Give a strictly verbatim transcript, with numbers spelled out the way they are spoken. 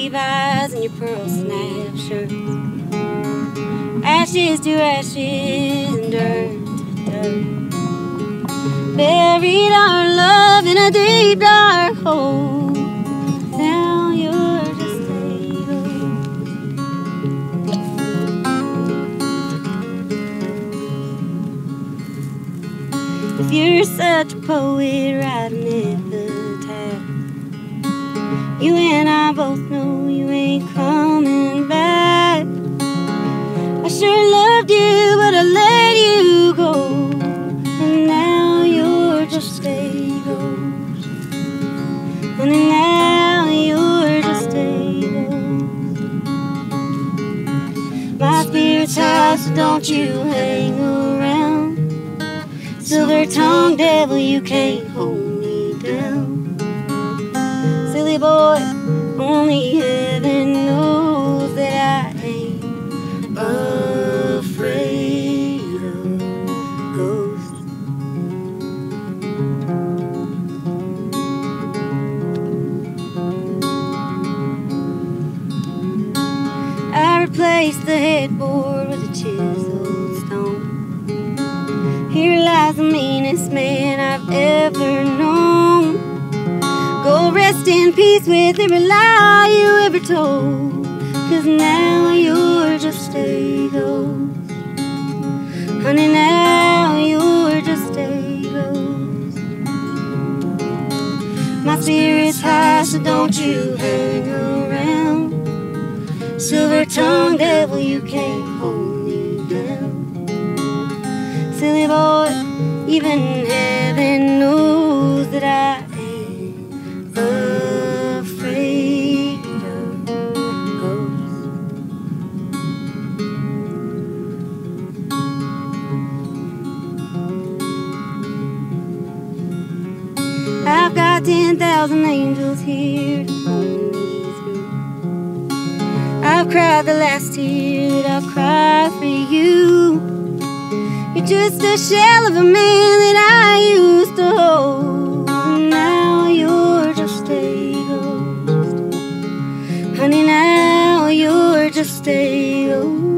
Levi's and your pearl snap shirt. Ashes to ashes and dirt to dirt. Buried our love in a deep dark hole. Now you're just a ghost. If you're such a poet, write an epitaph. You and I both know you ain't coming back. I sure loved you, but I let you go, and now you're just a ghost. And now you're just a ghost. My spirit's high, so don't you hang around. Silver-tongued devil, you can't hold me down. Silly boy, only heaven knows that I ain't afraid of ghosts. I replaced the headboard with a chiseled stone. Here lies the meanest man I've ever known. Go rest in peace with every lie you ever told, 'cause now you're just a ghost. Honey, now you're just a ghost. My spirit's high, so don't you hang around. Silver-tongued devil, you can't hold me down. Silly boy, even heaven knows that I ain't afraid of ghosts. I've got ten thousand angels here to hold me through. I've cried the last tear that I'll cry for you. You're just a shell of a man that I used to hold, and now you're just a ghost. Honey, now you're just a ghost.